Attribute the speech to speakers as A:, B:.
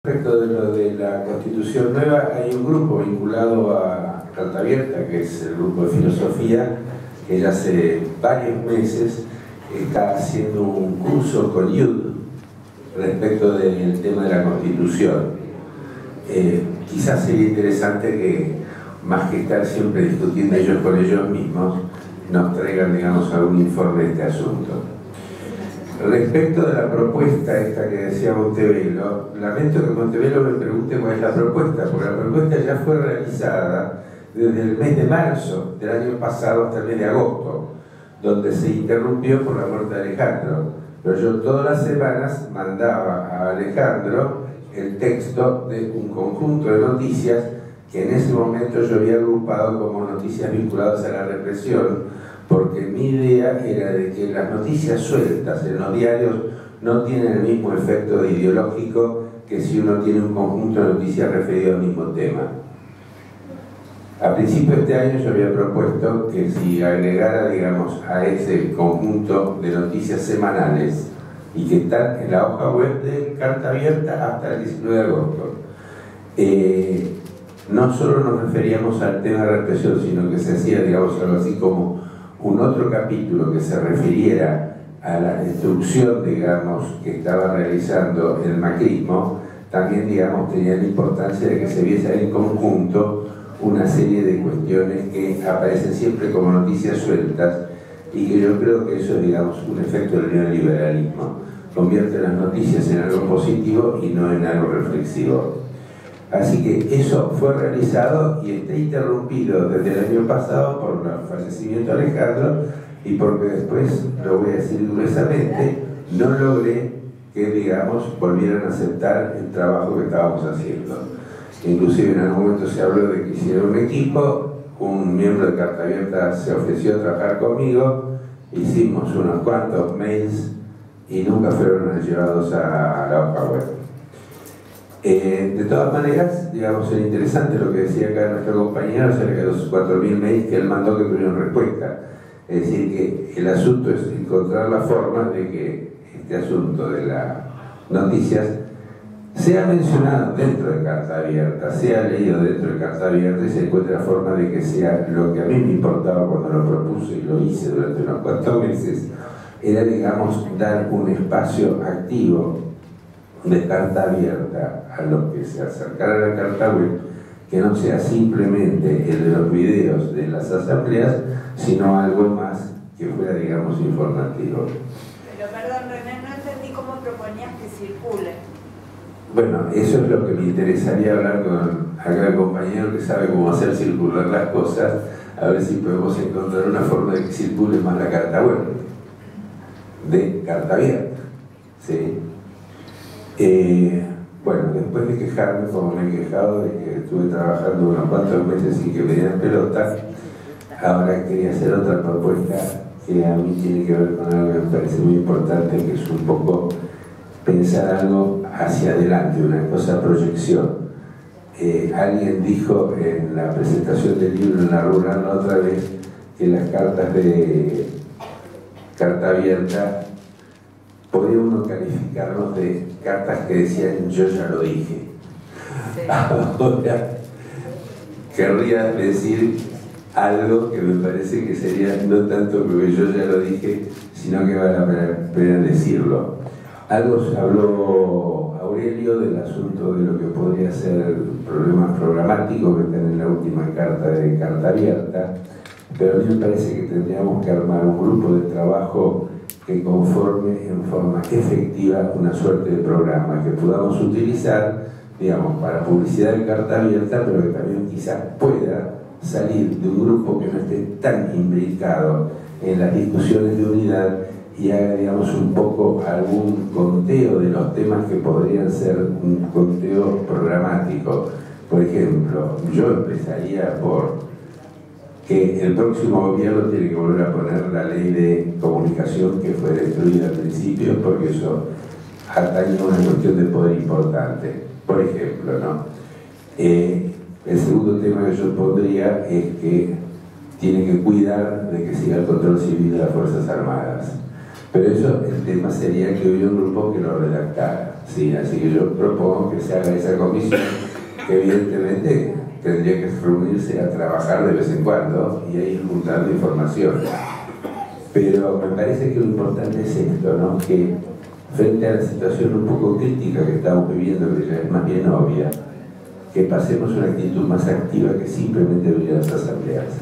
A: Respecto de lo de la Constitución nueva, hay un grupo vinculado a Carta Abierta, que es el grupo de filosofía, que ya hace varios meses está haciendo un curso con IUD respecto del tema de la Constitución. Quizás sería interesante que, más que estar siempre discutiendo ellos con ellos mismos, nos traigan, digamos, algún informe de este asunto. Respecto de la propuesta esta que decía Montevelo, lamento que Montevelo me pregunte cuál es la propuesta, porque la propuesta ya fue realizada desde el mes de marzo del año pasado hasta el mes de agosto, donde se interrumpió por la muerte de Alejandro. Pero yo todas las semanas mandaba a Alejandro el texto de un conjunto de noticias que en ese momento yo había agrupado como noticias vinculadas a la represión, porque mi idea era de que las noticias sueltas en los diarios no tienen el mismo efecto ideológico que si uno tiene un conjunto de noticias referido al mismo tema. A principio de este año yo había propuesto que si agregara, digamos, a ese conjunto de noticias semanales y que están en la hoja web de Carta Abierta hasta el 19 de agosto, no solo nos referíamos al tema de represión, sino que se hacía, digamos, algo así como un otro capítulo que se refiriera a la destrucción, digamos, que estaba realizando el macrismo. También, digamos, tenía la importancia de que se viese en conjunto una serie de cuestiones que aparecen siempre como noticias sueltas y que yo creo que eso es, digamos, un efecto del neoliberalismo. Convierte las noticias en algo positivo y no en algo reflexivo. Así que eso fue realizado y está interrumpido desde el año pasado por el fallecimiento de Alejandro y porque después, lo voy a decir gruesamente, no logré que, digamos, volvieran a aceptar el trabajo que estábamos haciendo. Inclusive en algún momento se habló de que hiciera un equipo, un miembro de Carta Abierta se ofreció a trabajar conmigo, hicimos unos cuantos mails y nunca fueron llevados a la hoja web. De todas maneras, digamos, es interesante lo que decía acá nuestro compañero acerca de los 4.000 mails que él mandó que tuvieron respuesta. Es decir, que el asunto es encontrar la forma de que este asunto de las noticias sea mencionado dentro de Carta Abierta, sea leído dentro de Carta Abierta y se encuentre la forma de que sea lo que a mí me importaba cuando lo propuse y lo hice durante unos cuantos meses, era, digamos, dar un espacio activo de Carta Abierta a los que se acercaran a la carta web, que no sea simplemente el de los videos de las asambleas, sino algo más que fuera, digamos, informativo.
B: Pero perdón, René, no entendí cómo proponías que circule.
A: Bueno, eso es lo que me interesaría hablar con acá el compañero que sabe cómo hacer circular las cosas, a ver si podemos encontrar una forma de que circule más la carta web de Carta Abierta, ¿sí? Bueno, después de quejarme, como me he quejado de que estuve trabajando unos cuantos meses sin que me dieran pelota, ahora quería hacer otra propuesta que a mí tiene que ver con algo que me parece muy importante, que es un poco pensar algo hacia adelante, una cosa proyección. Alguien dijo en la presentación del libro en la Rural la otra vez que las cartas de Carta Abierta podría uno calificarlos de cartas que decían yo ya lo dije. Sí. Ahora querría decir algo que me parece que sería no tanto porque yo ya lo dije, sino que vale la pena decirlo. Algo se habló Aurelio del asunto de lo que podría ser problemas programáticos que están en la última carta de Carta Abierta, pero a mí me parece que tendríamos que armar un grupo de trabajo que conforme en forma efectiva una suerte de programa que podamos utilizar, digamos, para publicidad de Carta Abierta, pero que también quizás pueda salir de un grupo que no esté tan imbricado en las discusiones de unidad y haga, digamos, un poco algún conteo de los temas que podrían ser un conteo programático. Por ejemplo, yo empezaría por que el próximo gobierno tiene que volver a poner la ley de comunicación que fue destruida al principio, porque eso atañe a una cuestión de poder importante. Por ejemplo, ¿no? El segundo tema que yo pondría es que tiene que cuidar de que siga el control civil de las Fuerzas Armadas. Pero eso, el tema sería que hubiera un grupo que lo redactara. Sí, así que yo propongo que se haga esa comisión, que evidentemente tendría que reunirse a trabajar de vez en cuando y a ir juntando información. Pero me parece que lo importante es esto, ¿no? Que frente a la situación un poco crítica que estamos viviendo, que ya es más bien obvia, que pasemos una actitud más activa que simplemente venir a las asambleas.